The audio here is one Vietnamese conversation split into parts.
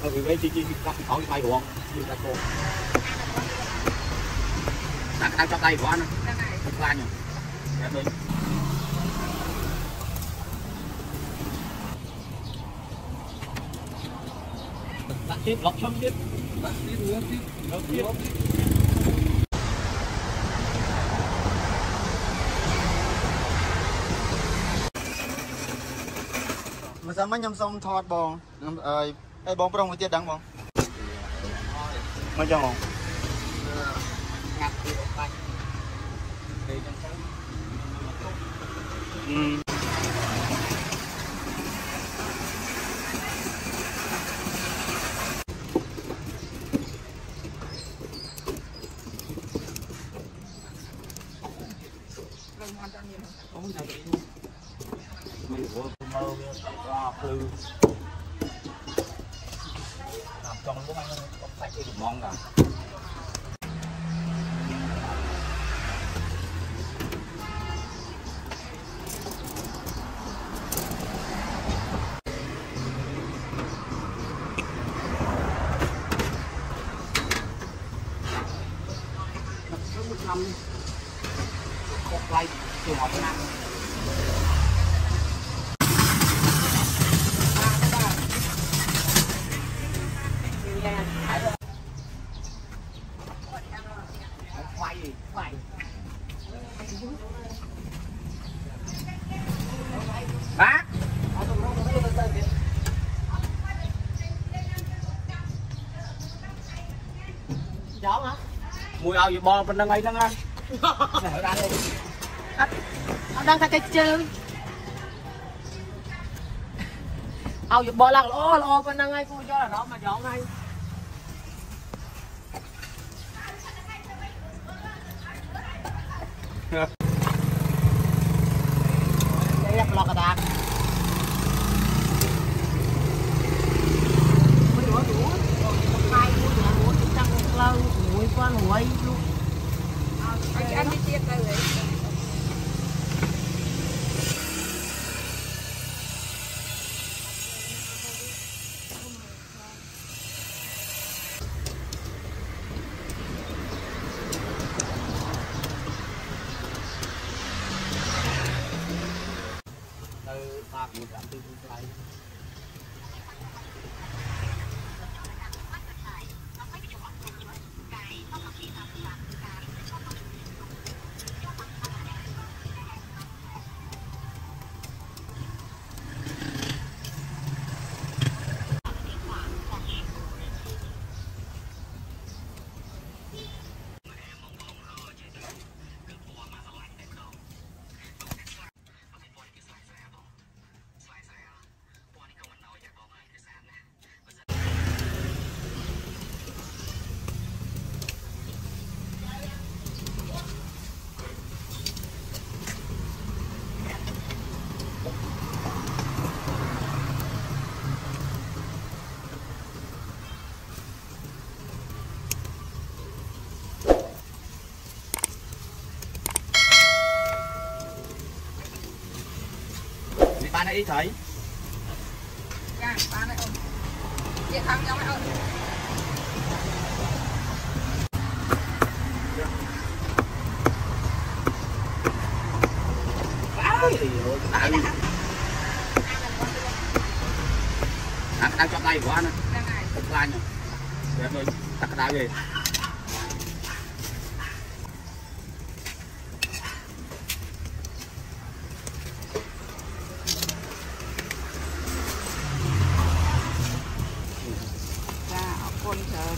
vì vậy chị cắt có cái tay của ông như là cô đang trong tay của anh không ra nhỉ em đi đặt tiếp lọc xong tiếp đặt tiếp mà sao mấy nhâm xong thọt bong ơi bong prong tiết đắng bong mấy chồng ngặt đi tay mình có mơ qua khư làm trong nó có sạch cái được mong cả một năm một quay từ mọi năm quay bác chó hả mùi ao gì bò bên đang ấy đang ăn ở đây ông đang thay cái chơi ao gì bò là ô bên đang ấy cô cho là đó mà chọn ngay đây là lọt cả đạn mũi con mũi luôn anh đi tiếp đây vậy từ ba một trăm tư lại ba này đi thấy dạ ba này ơi chị thằng nhau ơi đang trong tay của anh không ra nhỉ để em ơi tắt cái đá về con trời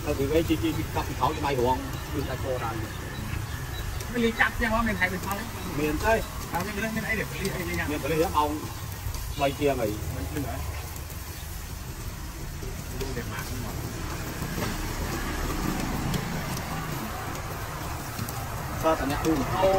từ cái chi cặp thấu cho bay huồng từ tại cô này mình đi chặt chứ không mình hay mình thấu miền tây mình ấy để mình phải lấy ông bay kia mày mình nữa để mạng sao tận nhạc luôn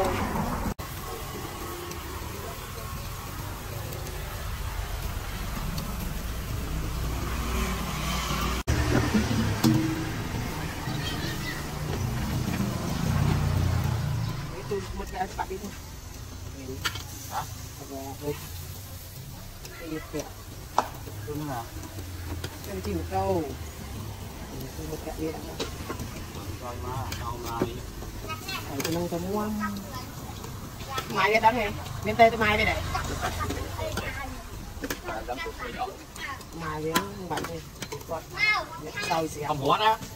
một cái bạn đi thôi. hả? Đi tiệm. Đúng hả? Em chịu câu. Một cái đi. Rồi mà đâu này. Phải cho nông tấm ngoan. Mai cái đó này. Bên tây tôi mai đây này. Mai với bạn này. Tàu gì Không muốn á.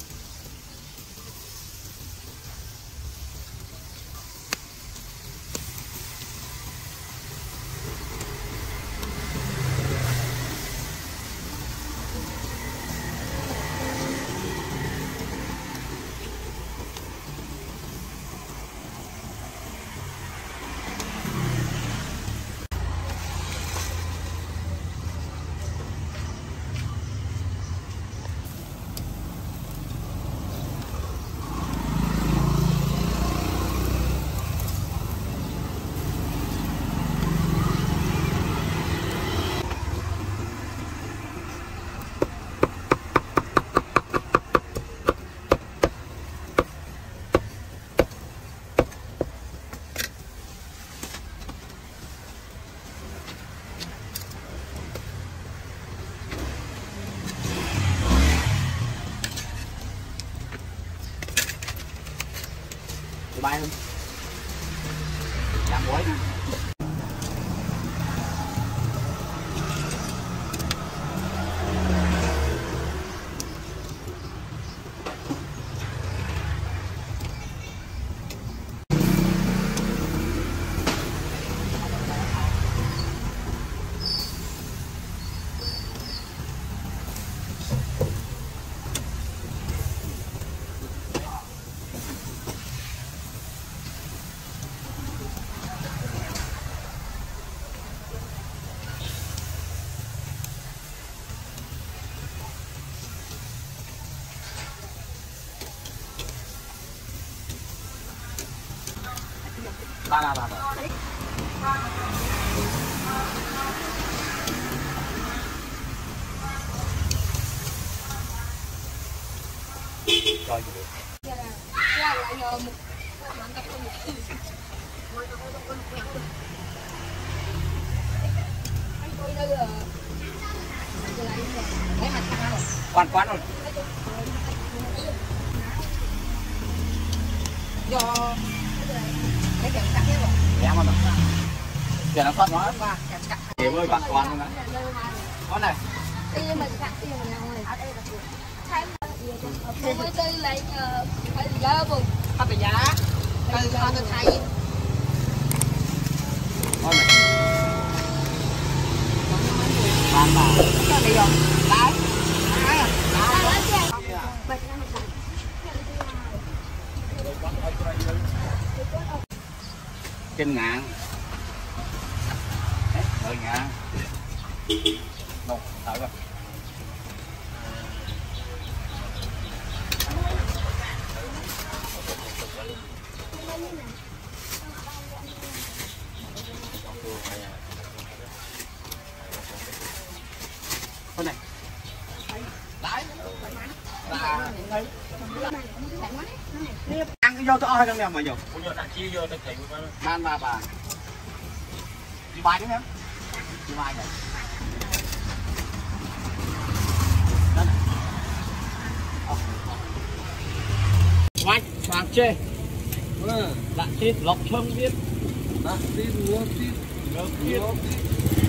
Bay không? Làm quấy. Ba. Rồi gì được. Quán rồi. Do cái kẹo cắt hết rồi. Kém không? Kẹo nó thoát nó. Kẹo ơi bạn con luôn á. Con này. Mới tư lại phải giá vùng. Không phải giá. Từ con tôi thay. Con này. Ban bà. Sao đi rồi? Đấy. Đấy à? Trên ngàn. Đấy, 10 ngàn. Một, đợi coi. Con này. Đấy. Ăn cái vô to hay không mà nhiều. Ban bà. Đi bài nữa em. Đi bài này. Quanh, vàng chê. Lạ tít, lọc thơm biết. Lạ tít, ngô tít. Ngô tít.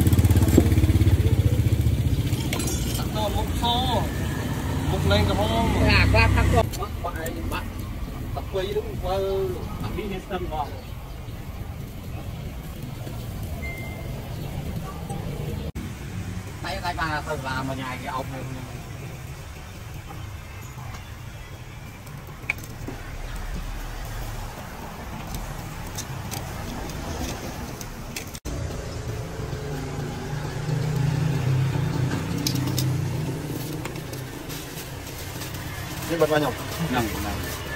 Tắt to mốc xô. Mốc lên cả hôm. Là qua thác cột. Bạn. Tập quay đúng không? Tập đi hết tâm vào. Tay bà là mà nhài cái ông này. nhưng bật vào nhộng nằm